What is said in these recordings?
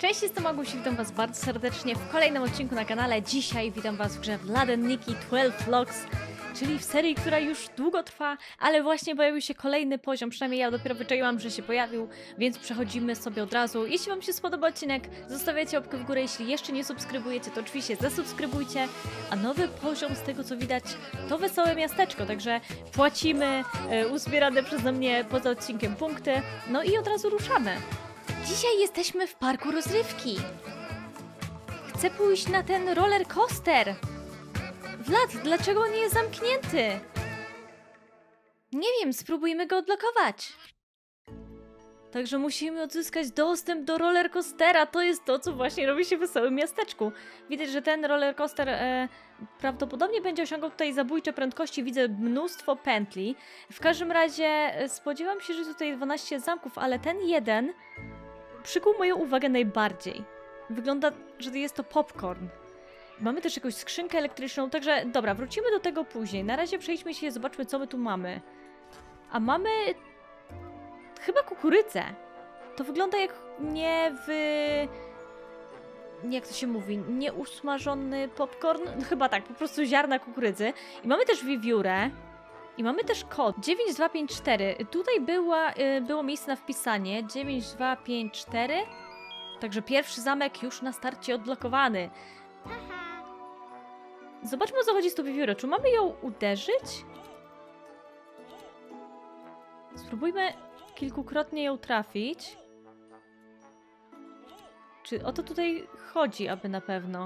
Cześć, jestem Aguś i witam was bardzo serdecznie w kolejnym odcinku na kanale. Dzisiaj witam was w grze Vlad & Nikki 12 Vlogs, czyli w serii, która już długo trwa, ale właśnie pojawił się kolejny poziom, przynajmniej ja dopiero wyczaiłam, że się pojawił, więc przechodzimy sobie od razu. Jeśli wam się spodoba odcinek, zostawiajcie łapkę w górę, jeśli jeszcze nie subskrybujecie, to oczywiście zasubskrybujcie, a nowy poziom, z tego co widać, to wesołe miasteczko, także płacimy uzbierane przeze mnie poza odcinkiem punkty, no i od razu ruszamy. Dzisiaj jesteśmy w parku rozrywki. Chcę pójść na ten roller coaster. Vlad, dlaczego on nie jest zamknięty? Nie wiem, spróbujmy go odblokować. Także musimy odzyskać dostęp do roller coastera. To jest to, co właśnie robi się w wesołym miasteczku. Widać, że ten roller coaster prawdopodobnie będzie osiągał tutaj zabójcze prędkości. Widzę mnóstwo pętli. W każdym razie spodziewam się, że tutaj 12 zamków, ale ten jeden przykuł moją uwagę najbardziej. Wygląda, że jest to popcorn. Mamy też jakąś skrzynkę elektryczną, także dobra, wrócimy do tego później. Na razie przejdźmy się, zobaczmy, co my tu mamy. A mamy chyba kukurydzę. To wygląda jak jak to się mówi? Nieusmażony popcorn? No, chyba tak, po prostu ziarna kukurydzy. I mamy też wiewiórę. I mamy też kod 9254. Tutaj było miejsce na wpisanie 9254. Także pierwszy zamek już na starcie odblokowany. Zobaczmy, o co chodzi z tą wiewiórą. Czy mamy ją uderzyć? Spróbujmy kilkukrotnie ją trafić. Czy o to tutaj chodzi, aby na pewno?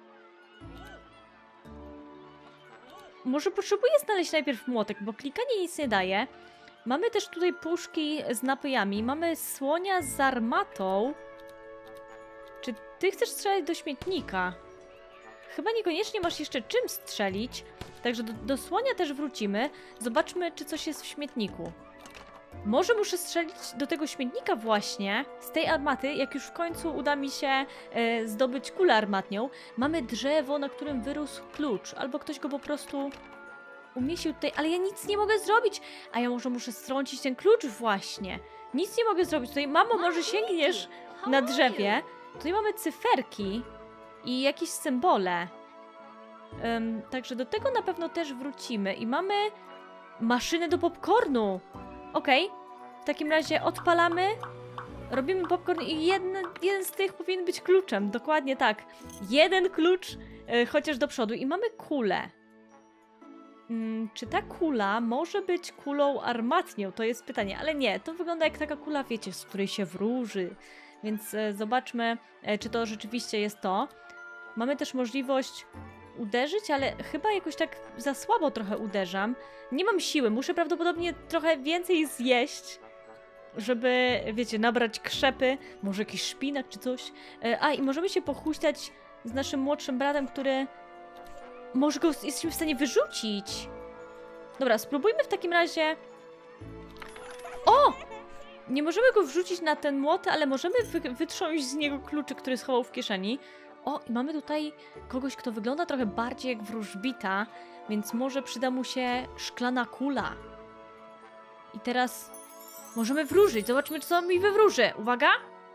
Może potrzebuję znaleźć najpierw młotek, bo klikanie nic nie daje. Mamy też tutaj puszki z napojami. Mamy słonia z armatą. Czy ty chcesz strzelać do śmietnika? Chyba niekoniecznie masz jeszcze czym strzelić. Także do słonia też wrócimy. Zobaczmy, czy coś jest w śmietniku. Może muszę strzelić do tego śmietnika właśnie z tej armaty, jak już w końcu uda mi się zdobyć kulę armatnią. Mamy drzewo, na którym wyrósł klucz. Albo ktoś go po prostu umieścił tutaj, ale ja nic nie mogę zrobić. A ja może muszę strącić ten klucz właśnie. Nic nie mogę zrobić. Tutaj, mamo, może sięgniesz na drzewie. Tutaj mamy cyferki i jakieś symbole. Także do tego na pewno też wrócimy. I mamy maszynę do popcornu. Okej, w takim razie odpalamy, robimy popcorn i jeden z tych powinien być kluczem, dokładnie tak. Jeden klucz, chociaż do przodu. I mamy kulę. Czy ta kula może być kulą armatnią? To jest pytanie, ale nie, to wygląda jak taka kula, wiecie, z której się wróży. Więc zobaczmy, czy to rzeczywiście jest to. Mamy też możliwość uderzyć, ale chyba jakoś tak za słabo trochę uderzam. Nie mam siły, muszę prawdopodobnie trochę więcej zjeść, żeby, wiecie, nabrać krzepy, może jakiś szpinak czy coś. I możemy się pochuśtać z naszym młodszym bratem, który może go jesteśmy w stanie wyrzucić. Dobra, spróbujmy w takim razie. O! Nie możemy go wrzucić na ten młot, ale możemy wytrząść z niego kluczyk, który schował w kieszeni. O, i mamy tutaj kogoś, kto wygląda trochę bardziej jak wróżbita, więc może przyda mu się szklana kula. I teraz możemy wróżyć. Zobaczmy, co mi wywróży. Uwaga!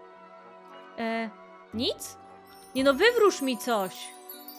Nic? Nie no, wywróż mi coś!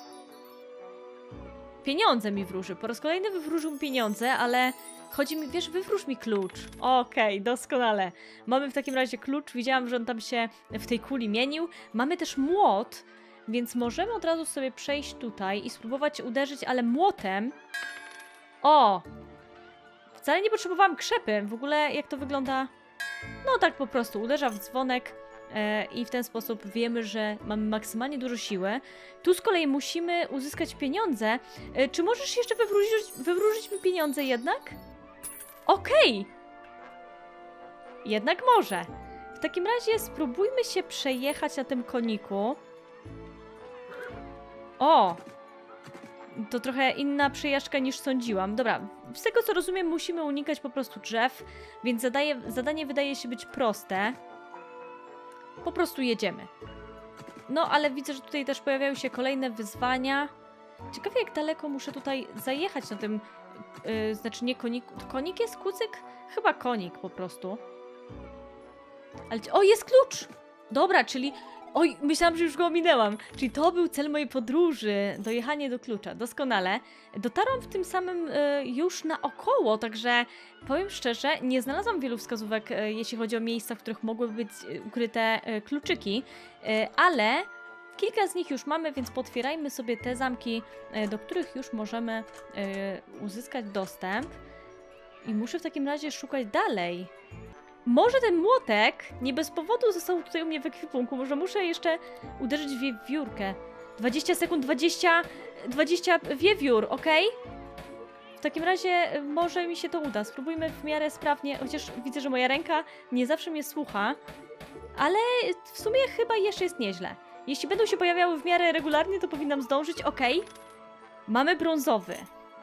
Pieniądze mi wróży. Po raz kolejny wywróżył mi pieniądze, ale chodzi mi, wiesz, wywróż mi klucz. Okej, doskonale. Mamy w takim razie klucz. Widziałam, że on tam się w tej kuli mienił. Mamy też młot. Więc możemy od razu sobie przejść tutaj i spróbować uderzyć, ale młotem. O! Wcale nie potrzebowałam krzepy. W ogóle jak to wygląda? No tak po prostu. Uderza w dzwonek i w ten sposób wiemy, że mamy maksymalnie dużo siły. Tu z kolei musimy uzyskać pieniądze. Czy możesz jeszcze wywróżyć mi pieniądze jednak? Okej! Jednak może. W takim razie spróbujmy się przejechać na tym koniku. O! To trochę inna przejażdżka niż sądziłam. Dobra, z tego co rozumiem, musimy unikać po prostu drzew, więc zadanie wydaje się być proste. Po prostu jedziemy. No, ale widzę, że tutaj też pojawiają się kolejne wyzwania. Ciekawe, jak daleko muszę tutaj zajechać na tym... znaczy nie koniku. Konik jest kucyk? Chyba konik po prostu. Ale... O, jest klucz! Dobra, czyli Oj, myślałam, że już go ominęłam. Czyli to był cel mojej podróży. Dojechanie do klucza. Doskonale. Dotarłam w tym samym już naokoło, także powiem szczerze, nie znalazłam wielu wskazówek, jeśli chodzi o miejsca, w których mogłyby być ukryte kluczyki, ale kilka z nich już mamy, więc potwierajmy sobie te zamki, do których już możemy uzyskać dostęp. I muszę w takim razie szukać dalej. Może ten młotek nie bez powodu został tutaj u mnie w ekwipunku. Może muszę jeszcze uderzyć w wiewiórkę. 20 sekund, 20 wiewiór, ok? W takim razie może mi się to uda. Spróbujmy w miarę sprawnie, chociaż widzę, że moja ręka nie zawsze mnie słucha. Ale w sumie chyba jeszcze jest nieźle. Jeśli będą się pojawiały w miarę regularnie, to powinnam zdążyć. Ok. Mamy brązowy.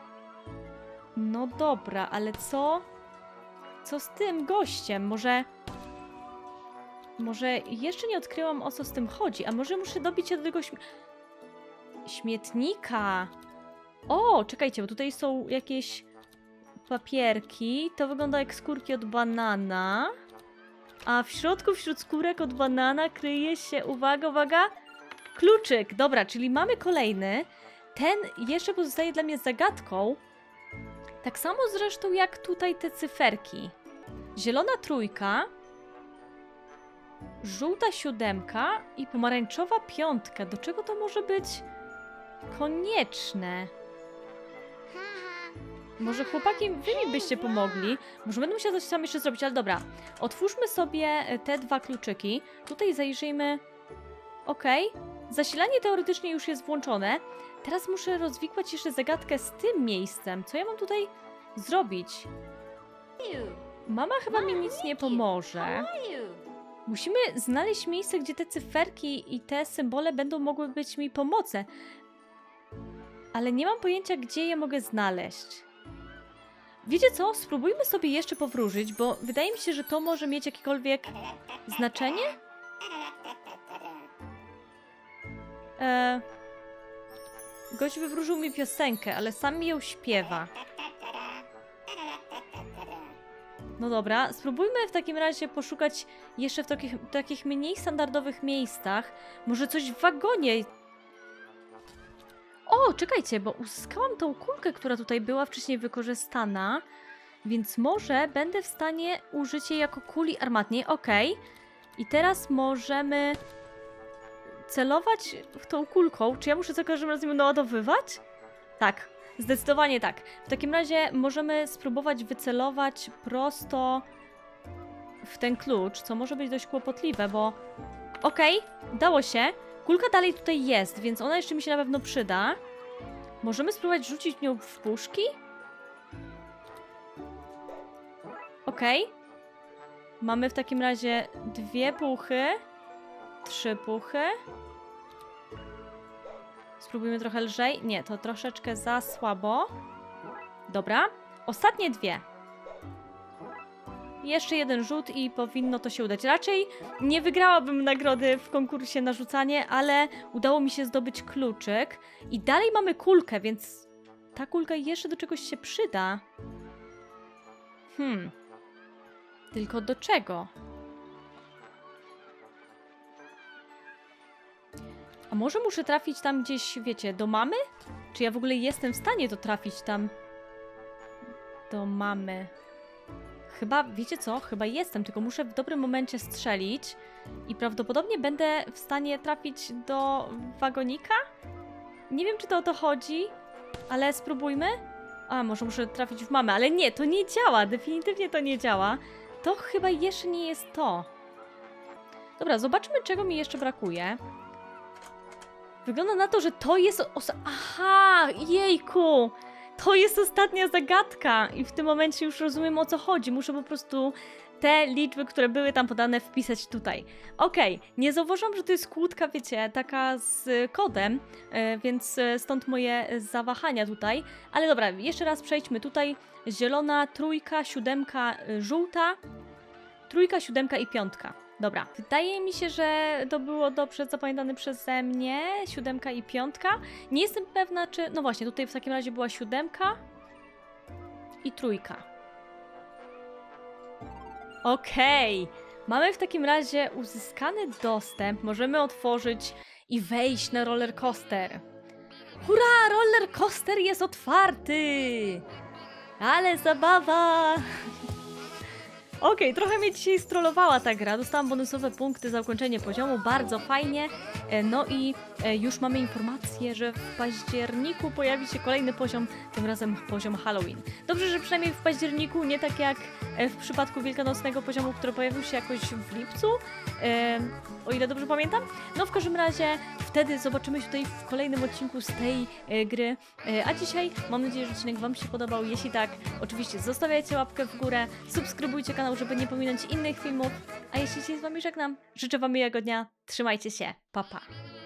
No dobra, ale co? Co z tym gościem? Może jeszcze nie odkryłam, o co z tym chodzi. A może muszę dobić się do tego śmietnika. O, czekajcie, bo tutaj są jakieś papierki. To wygląda jak skórki od banana. A w środku, wśród skórek od banana kryje się, uwaga, uwaga, kluczyk. Dobra, czyli mamy kolejny. Ten jeszcze pozostaje dla mnie zagadką. Tak samo zresztą jak tutaj te cyferki. Zielona trójka, żółta siódemka i pomarańczowa piątka. Do czego to może być konieczne? Może chłopaki, wy mi byście pomogli. Może będę musiała coś sam jeszcze zrobić, ale dobra. Otwórzmy sobie te dwa kluczyki. Tutaj zajrzyjmy. Ok. Zasilanie teoretycznie już jest włączone. Teraz muszę rozwikłać jeszcze zagadkę z tym miejscem. Co ja mam tutaj zrobić? Mama chyba mi nic nie pomoże. Musimy znaleźć miejsce, gdzie te cyferki i te symbole będą mogły być mi pomocne. Ale nie mam pojęcia, gdzie je mogę znaleźć. Wiecie co? Spróbujmy sobie jeszcze powróżyć, bo wydaje mi się, że to może mieć jakiekolwiek znaczenie? Gość wywróżył mi piosenkę, ale sam mi ją śpiewa. No dobra, spróbujmy w takim razie poszukać jeszcze w takich mniej standardowych miejscach. Może coś w wagonie. O, czekajcie, bo uzyskałam tą kulkę, która tutaj była wcześniej wykorzystana. Więc może będę w stanie użyć jej jako kuli armatniej. Ok. I teraz możemy celować w tą kulką. Czy ja muszę za każdym razem ją naładowywać? Tak. Zdecydowanie tak. W takim razie możemy spróbować wycelować prosto w ten klucz, co może być dość kłopotliwe, bo... Okej, dało się. Kulka dalej tutaj jest, więc ona jeszcze mi się na pewno przyda. Możemy spróbować rzucić nią w puszki? Okej. Mamy w takim razie 2 puchy, 3 puchy. Spróbujmy trochę lżej. Nie, to troszeczkę za słabo. Dobra. Ostatnie 2. Jeszcze jeden rzut i powinno to się udać. Raczej nie wygrałabym nagrody w konkursie na rzucanie, ale udało mi się zdobyć kluczyk. I dalej mamy kulkę, więc ta kulka jeszcze do czegoś się przyda. Tylko do czego? A może muszę trafić tam gdzieś, wiecie, do mamy? Czy ja w ogóle jestem w stanie trafić tam do mamy? Chyba, wiecie co? Chyba jestem, tylko muszę w dobrym momencie strzelić i prawdopodobnie będę w stanie trafić do wagonika? Nie wiem, czy to o to chodzi, ale spróbujmy. A, może muszę trafić w mamę, ale nie, to nie działa, definitywnie to nie działa. To chyba jeszcze nie jest to. Dobra, zobaczmy, czego mi jeszcze brakuje. Wygląda na to, że to jest... Aha, jejku! To jest ostatnia zagadka i w tym momencie już rozumiem, o co chodzi. Muszę po prostu te liczby, które były tam podane, wpisać tutaj. Okej, nie zauważyłam, że to jest kłódka, wiecie, taka z kodem, więc stąd moje zawahania tutaj. Ale dobra, jeszcze raz przejdźmy tutaj. Zielona, trójka, siódemka, żółta, trójka, siódemka i piątka. Dobra, wydaje mi się, że to było dobrze zapamiętane przeze mnie. Siódemka i piątka. Nie jestem pewna, czy... No właśnie, tutaj w takim razie była siódemka i trójka. Okej. Mamy w takim razie uzyskany dostęp. Możemy otworzyć i wejść na roller coaster. Hurra! Roller coaster jest otwarty! Ale zabawa! Okej, trochę mnie dzisiaj strollowała ta gra. Dostałam bonusowe punkty za ukończenie poziomu. Bardzo fajnie. No i już mamy informację, że w październiku pojawi się kolejny poziom, tym razem poziom Halloween. Dobrze, że przynajmniej w październiku, nie tak jak w przypadku wielkanocnego poziomu, który pojawił się jakoś w lipcu, o ile dobrze pamiętam. No w każdym razie wtedy zobaczymy się tutaj w kolejnym odcinku z tej gry. A dzisiaj mam nadzieję, że odcinek Wam się podobał. Jeśli tak, oczywiście zostawiajcie łapkę w górę, subskrybujcie kanał, żeby nie pominąć innych filmów. A jeśli się z Wami żegnam, życzę Wam miłego dnia, trzymajcie się, pa pa!